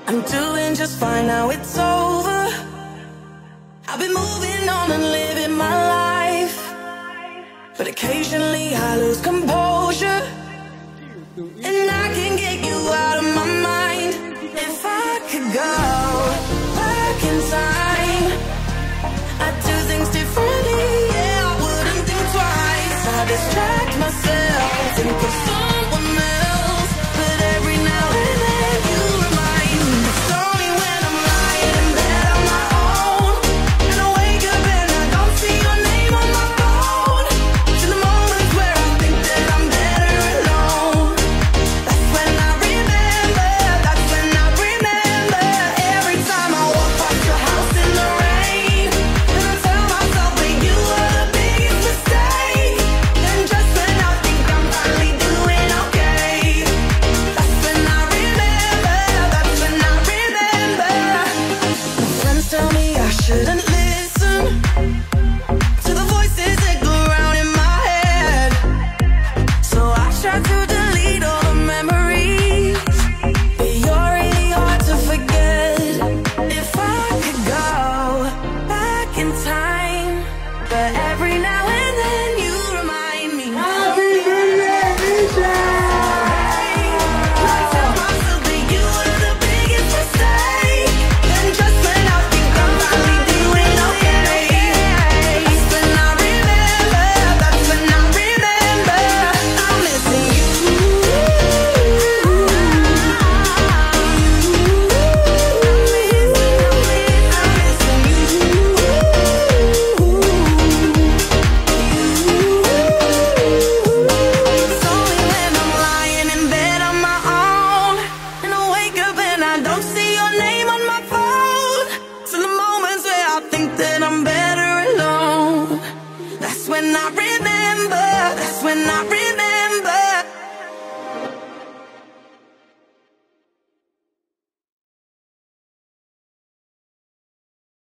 I'm doing just fine now, it's over. I've been moving on and living my life, but occasionally I lose composure, and I can get you out of my mind. If I could go back in time, I'd do things differently, yeah, I wouldn't think twice. I distract myself, think of